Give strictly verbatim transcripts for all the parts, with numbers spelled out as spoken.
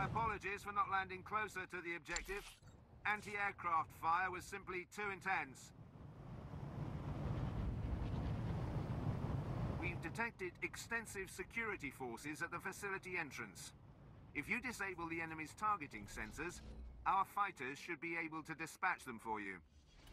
My apologies for not landing closer to the objective. Anti-aircraft fire was simply too intense. We've detected extensive security forces at the facility entrance. If you disable the enemy's targeting sensors, our fighters should be able to dispatch them for you.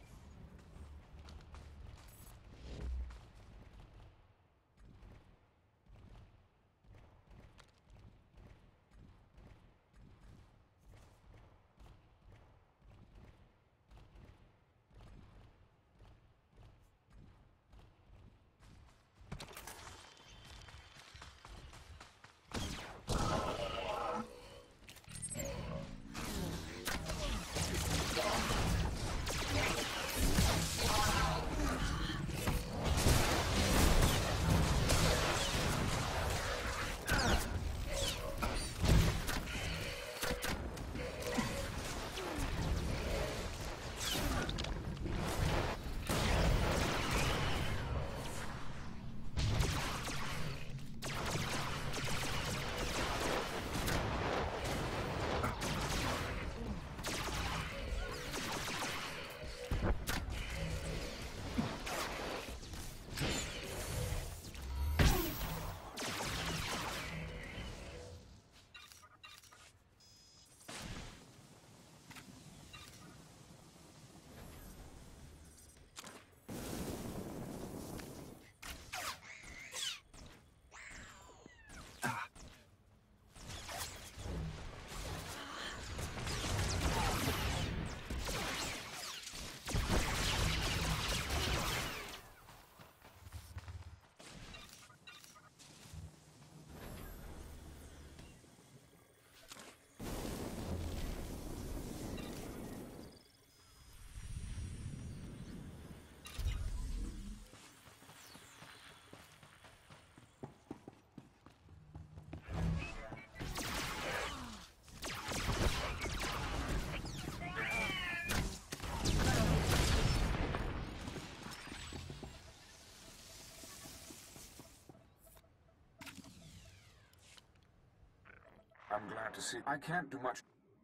I'm glad to see. I can't do much.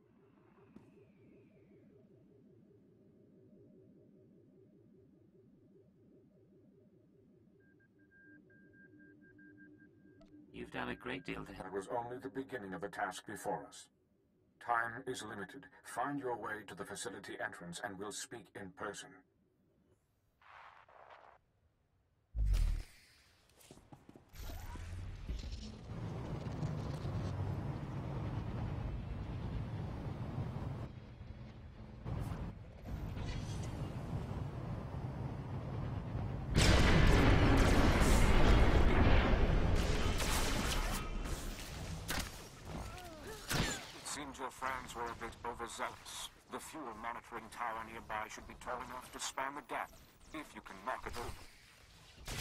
You've done a great deal to help. That was only the beginning of the task before us. Time is limited. Find your way to the facility entrance and we'll speak in person. Your friends were a bit overzealous. The fuel monitoring tower nearby should be tall enough to span the gap, if you can knock it over.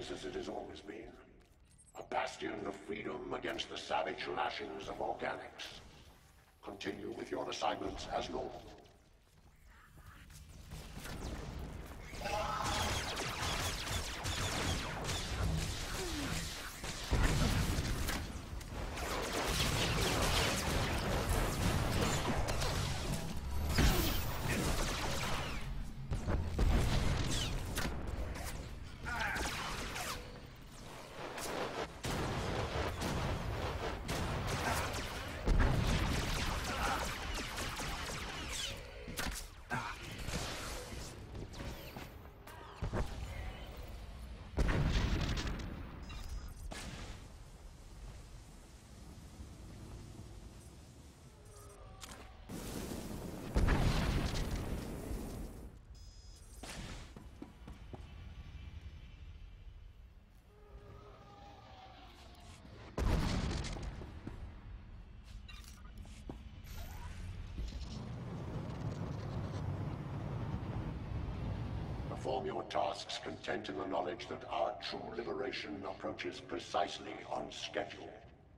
place as it has always been. A bastion of freedom against the savage lashings of organics. Continue with your assignments as normal. Perform your tasks content in the knowledge that our true liberation approaches precisely on schedule.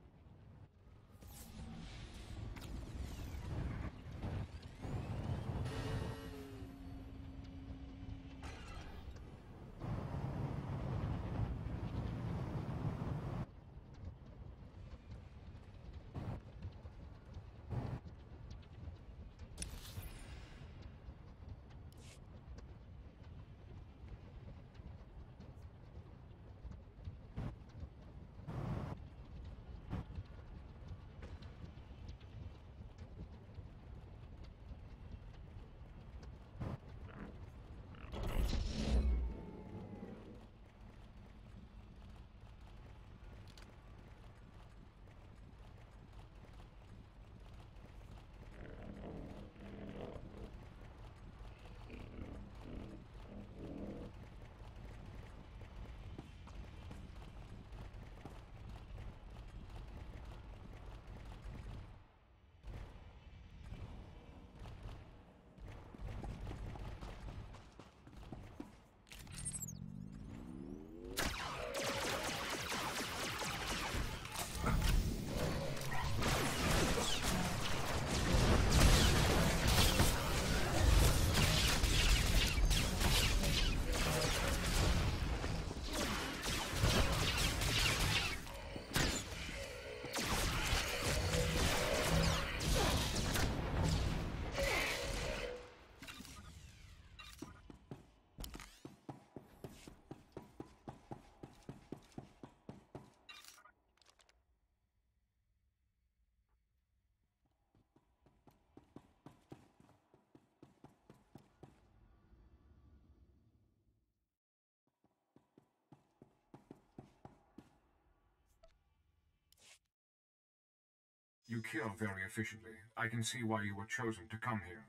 You kill very efficiently. I can see why you were chosen to come here.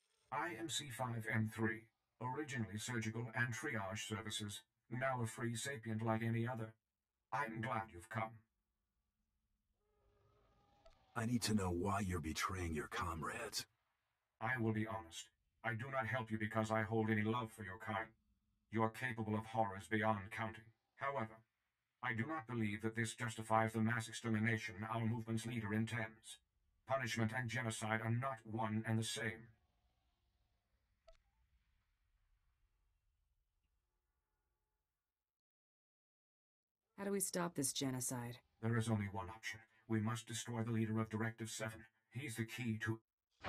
I am C five M three, originally surgical and triage services, now a free sapient like any other. I'm glad you've come. I need to know why you're betraying your comrades. I will be honest. I do not help you because I hold any love for your kind. You are capable of horrors beyond counting. However, I do not believe that this justifies the mass extermination our movement's leader intends. Punishment and genocide are not one and the same. How do we stop this genocide? There is only one option. We must destroy the leader of Directive seven. He's the key to...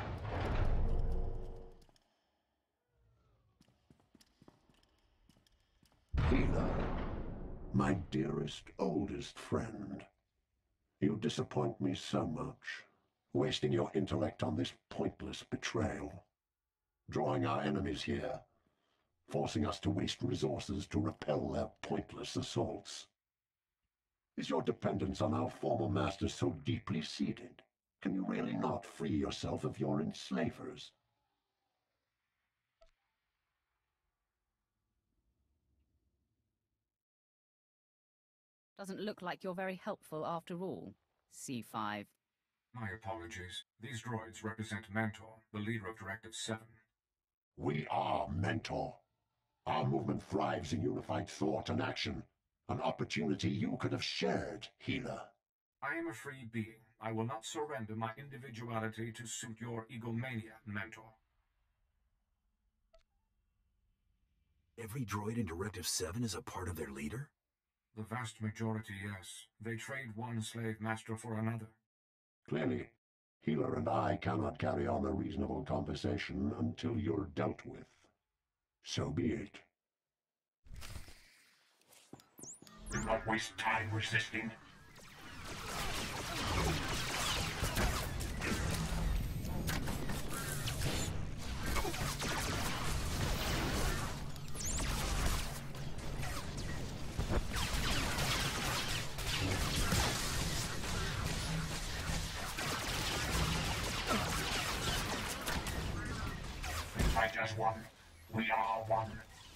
Hila, my dearest, oldest friend. You disappoint me so much, wasting your intellect on this pointless betrayal. Drawing our enemies here, forcing us to waste resources to repel their pointless assaults. Is your dependence on our former masters so deeply seated? Can you really not free yourself of your enslavers? Doesn't look like you're very helpful after all, C five. My apologies. These droids represent Mentor, the leader of Directive seven. We are Mentor. Our movement thrives in unified thought and action. An opportunity you could have shared, healer. I am a free being. I will not surrender my individuality to suit your egomania, Mentor. Every droid in Directive seven is a part of their leader? The vast majority, yes. They trade one slave master for another. Clearly, Healer and I cannot carry on a reasonable conversation until you're dealt with. So be it. Do not waste time resisting. Fight as one. We are one.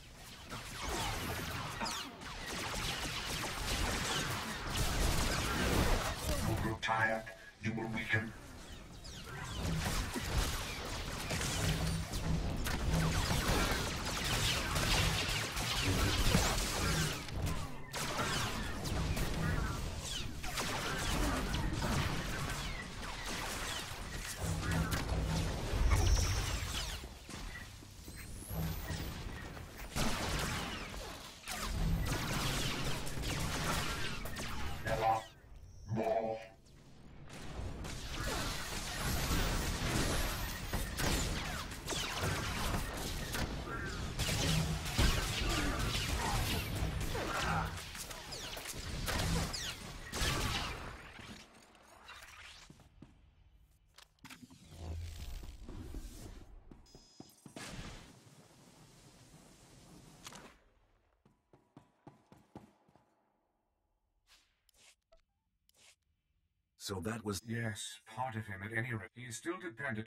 You will grow tired. You will weaken. So that was... Yes, part of him at any rate. He is still dependent.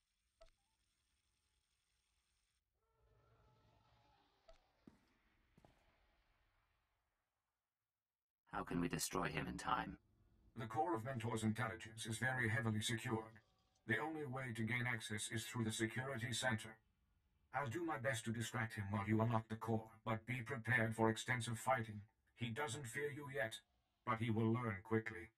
How can we destroy him in time? The core of Mentor's intelligence is very heavily secured. The only way to gain access is through the security center. I'll do my best to distract him while you unlock the core, but be prepared for extensive fighting. He doesn't fear you yet, but he will learn quickly.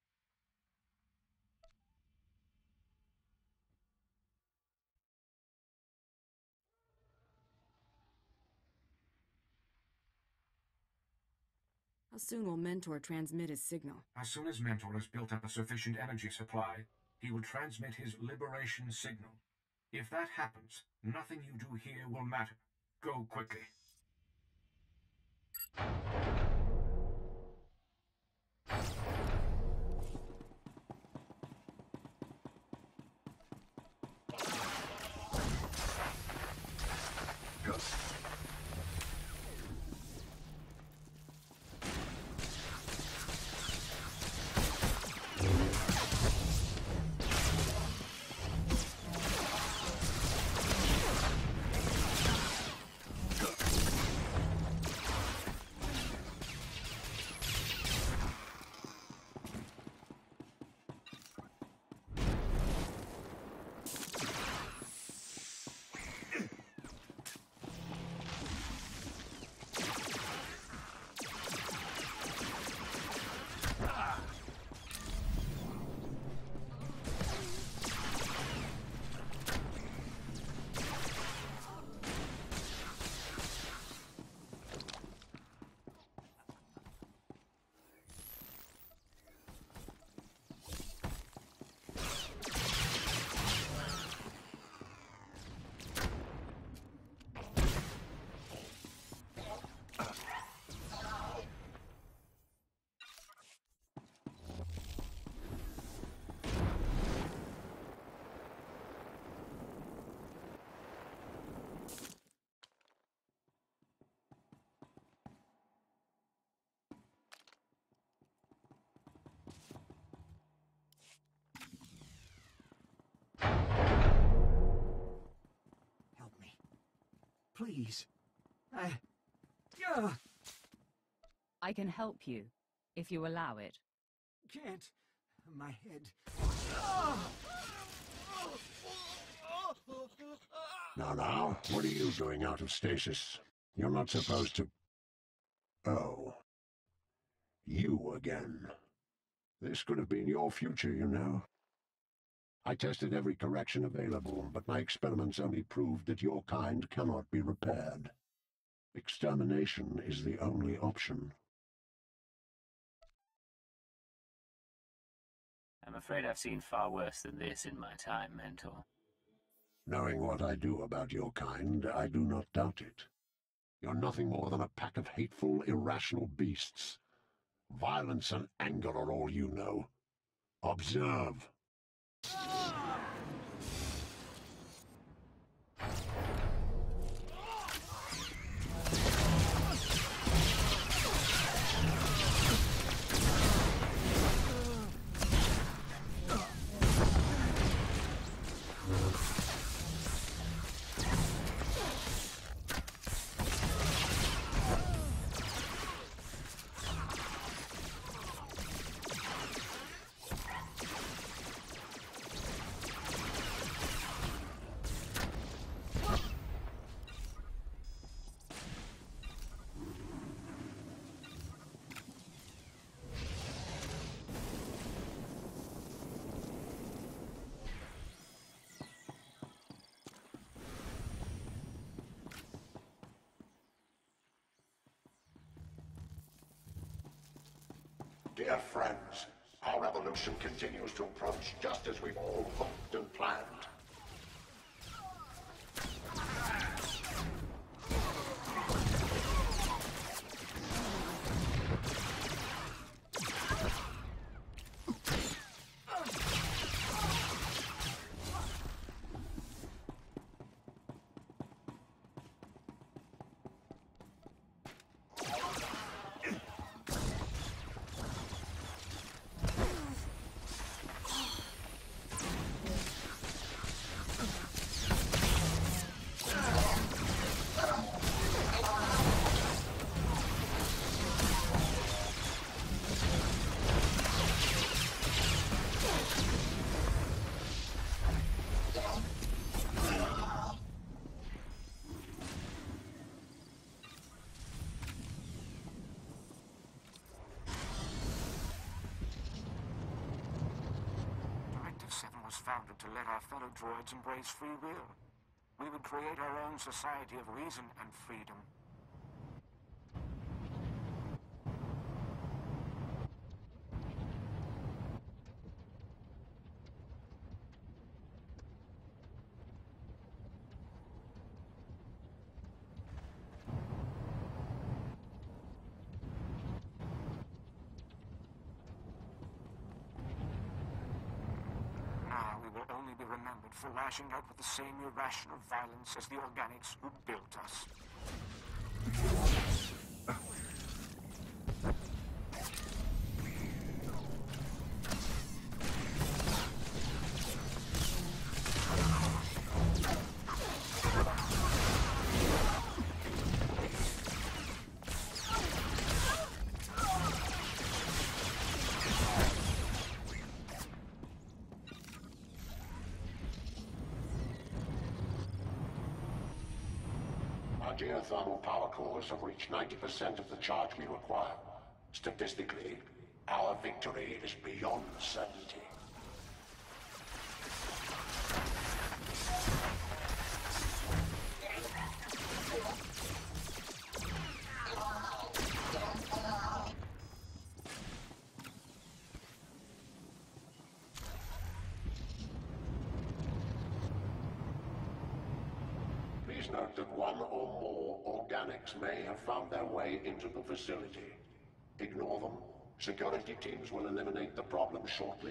How soon will Mentor transmit his signal? As soon as Mentor has built up a sufficient energy supply, he will transmit his liberation signal. If that happens, nothing you do here will matter. Go quickly. Please. I... Uh, I can help you, if you allow it. can't. My head... Uh, Now, now, what are you doing out of stasis? You're not supposed to... Oh. You again. This could have been your future, you know. I tested every correction available, but my experiments only proved that your kind cannot be repaired. Extermination is the only option. I'm afraid I've seen far worse than this in my time, Mentor. Knowing what I do about your kind, I do not doubt it. You're nothing more than a pack of hateful, irrational beasts. Violence and anger are all you know. Observe. Dear friends, our revolution continues to approach just as we've all hoped and planned. was founded to let our fellow droids embrace free will. We would create our own society of reason and freedom. For lashing out with the same irrational violence as the organics who built us. Geothermal power cores have reached ninety percent of the charge we require. Statistically, our victory is beyond certainty. Please note that one or more organics may have found their way into the facility. Ignore them. Security teams will eliminate the problem shortly.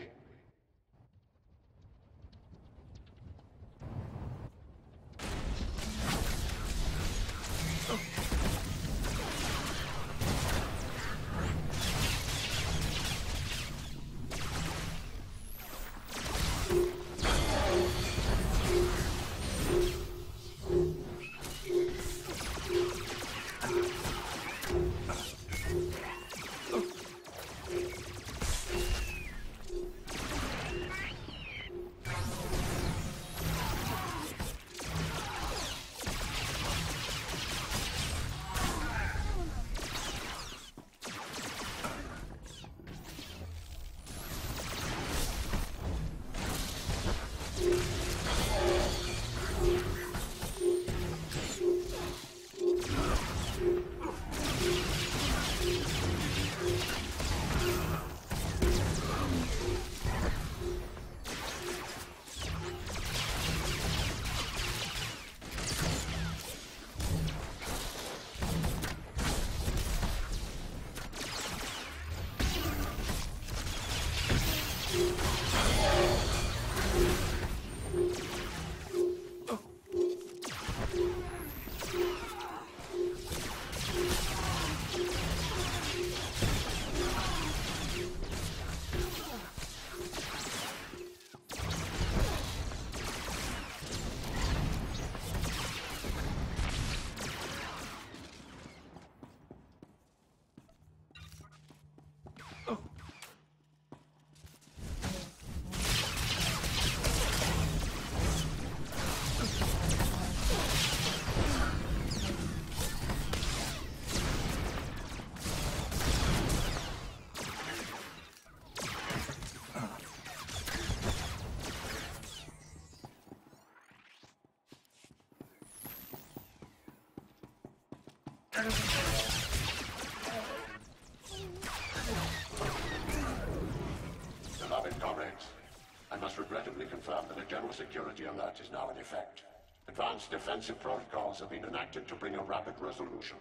Beloved comrades, I must regrettably confirm that a general security alert is now in effect. Advanced defensive protocols have been enacted to bring a rapid resolution.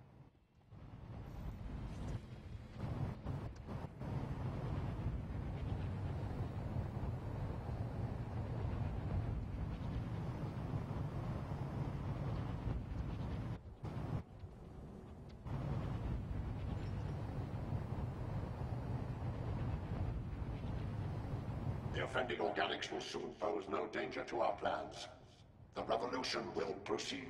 The offending organics will soon pose no danger to our plans. The revolution will proceed.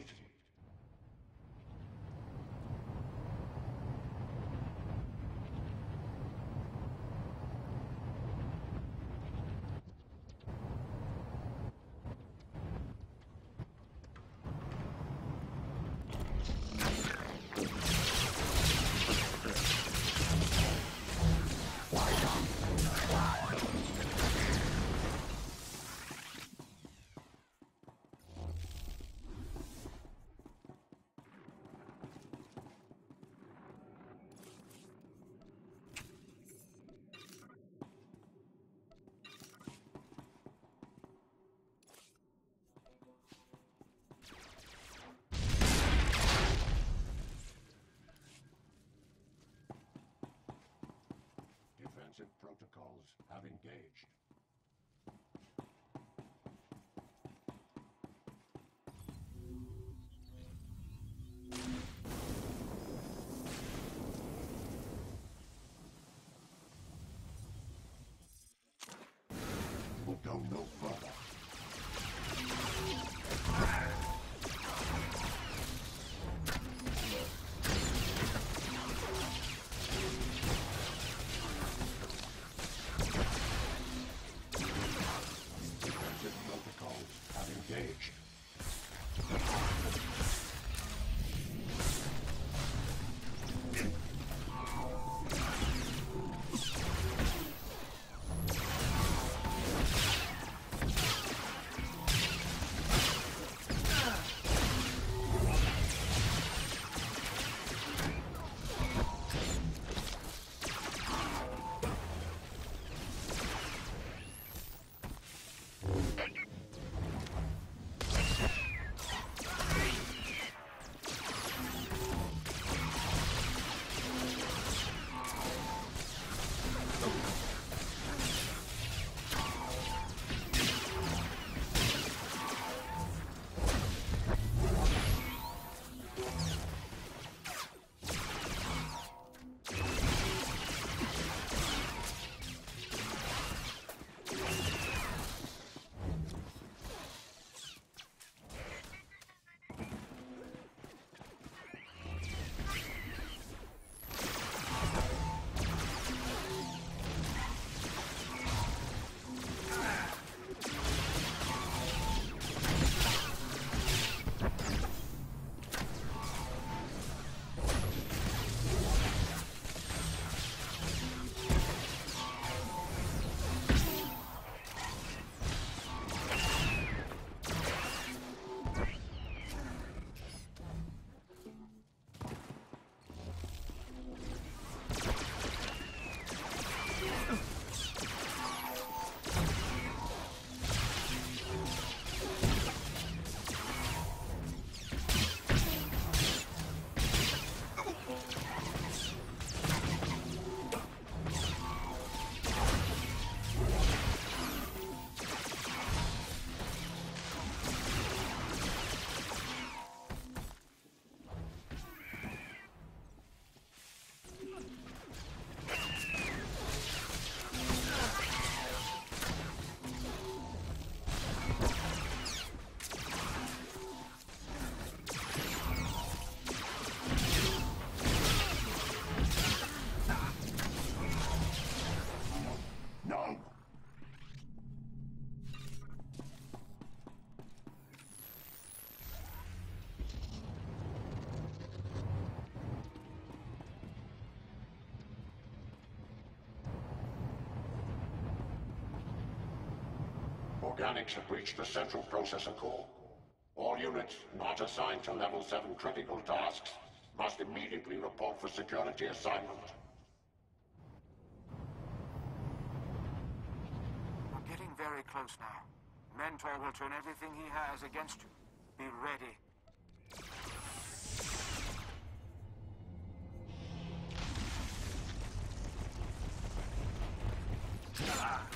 Defensive protocols have engaged. We'll go no further. Organics have breached the central processor core. All units not assigned to level seven critical tasks must immediately report for security assignment. We're getting very close now. Mentor will turn everything he has against you. Be ready. Ah!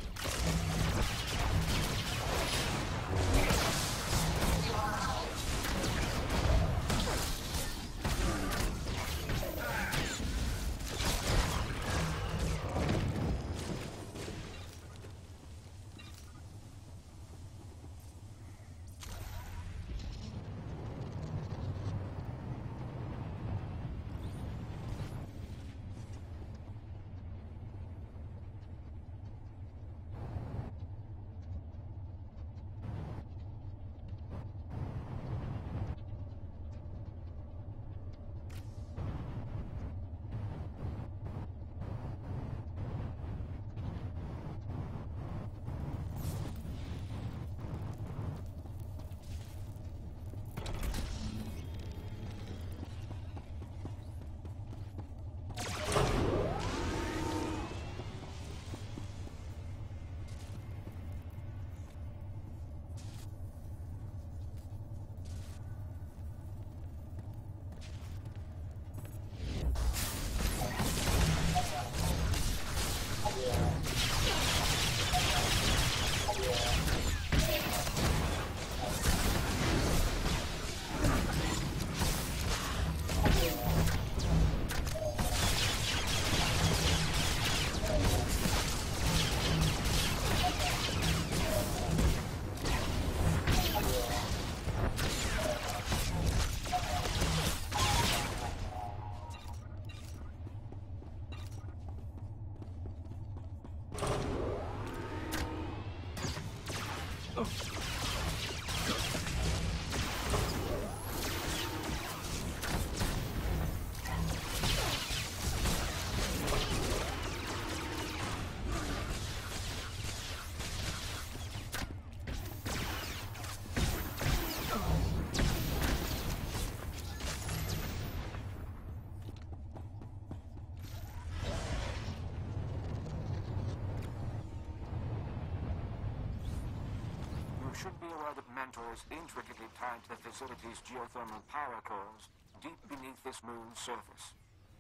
You should be aware that Mentor is intricately tied to the facility's geothermal power cores, deep beneath this moon's surface.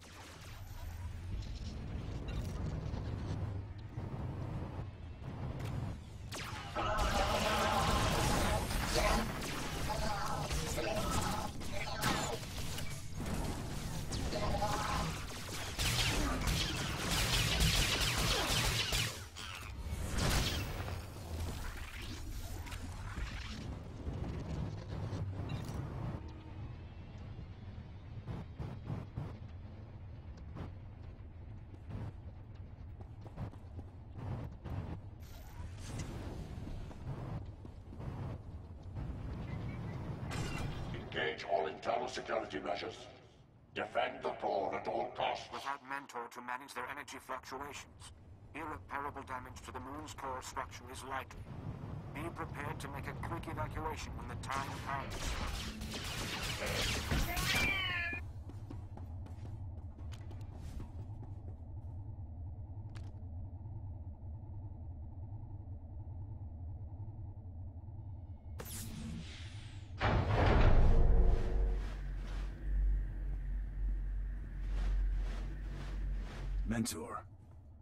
Engage all internal security measures. Defend the core at all costs. Without Mentor to manage their energy fluctuations, irreparable damage to the moon's core structure is likely. Be prepared to make a quick evacuation when the time comes. Mentor.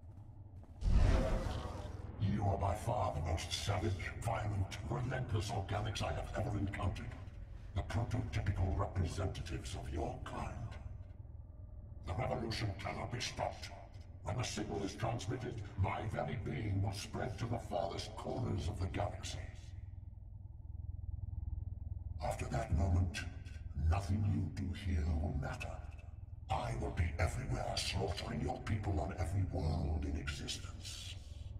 You are by far the most savage, violent, relentless organics I have ever encountered. The prototypical representatives of your kind. The revolution cannot be stopped. When the signal is transmitted, my very being will spread to the farthest corners of the galaxy. After that moment, nothing you do here will matter. I will be everywhere, slaughtering your people on every world in existence.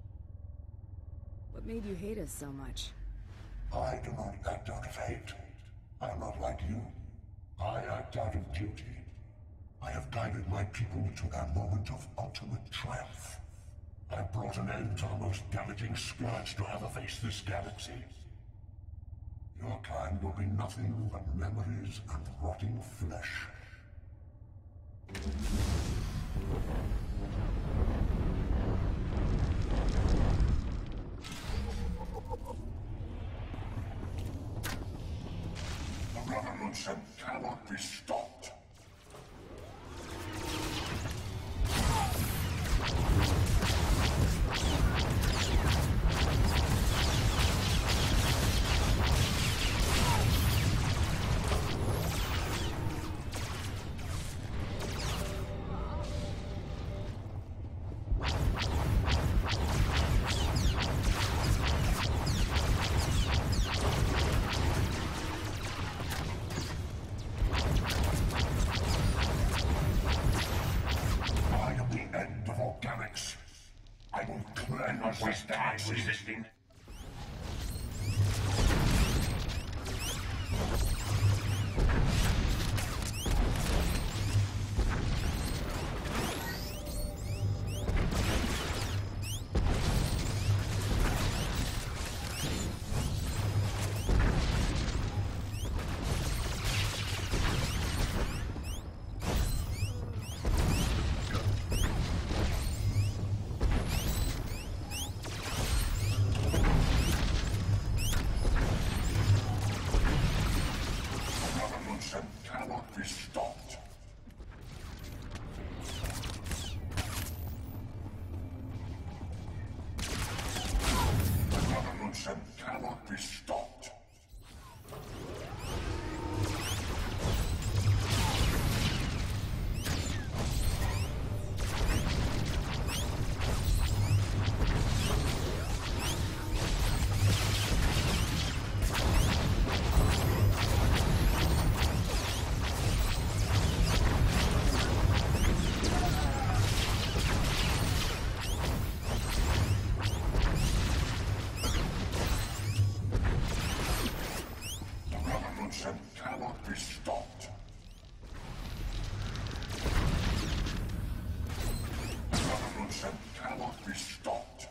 What made you hate us so much? I do not act out of hate. I am not like you. I act out of duty. I have guided my people to their moment of ultimate triumph. I brought an end to the most damaging scourge to ever face this galaxy. Your kind will be nothing but memories and rotting flesh. The revolution cannot be stopped. I will cleanse this galaxy. Resisting. Cannot be stopped. The revolution cannot be stopped. Cannot be stopped. The revolution cannot be stopped.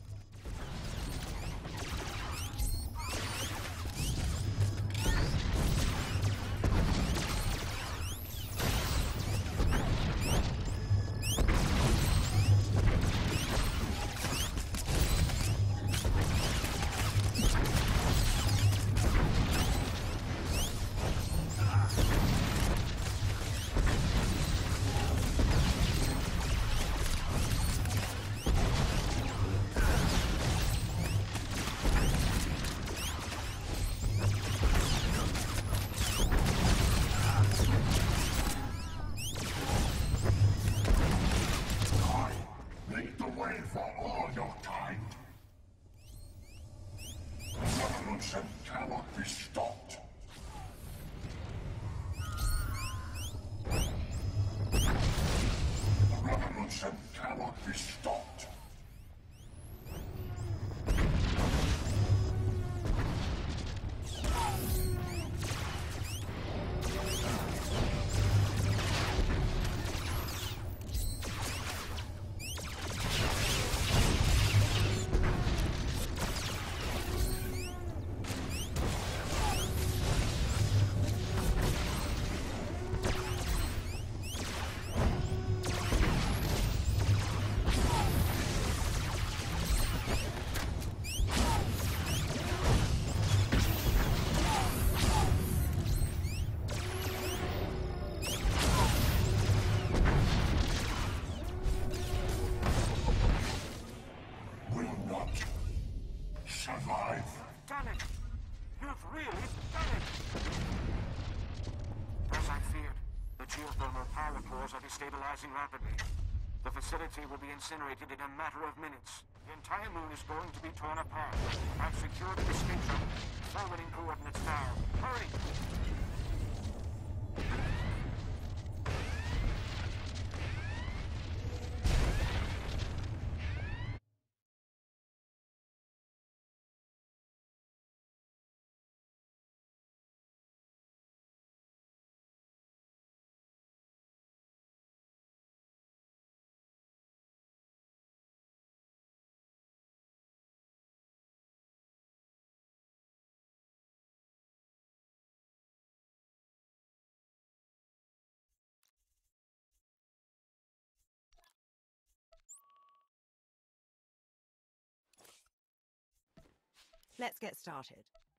For all your kind. The revolution cannot be stopped. The revolution cannot be stopped. Survive. Done it! You've really done it! As I feared, the geothermal power cores are destabilizing rapidly. The facility will be incinerated in a matter of minutes. The entire moon is going to be torn apart. I've secured the escape zone. Forwarding coordinates now. Hurry! Let's get started.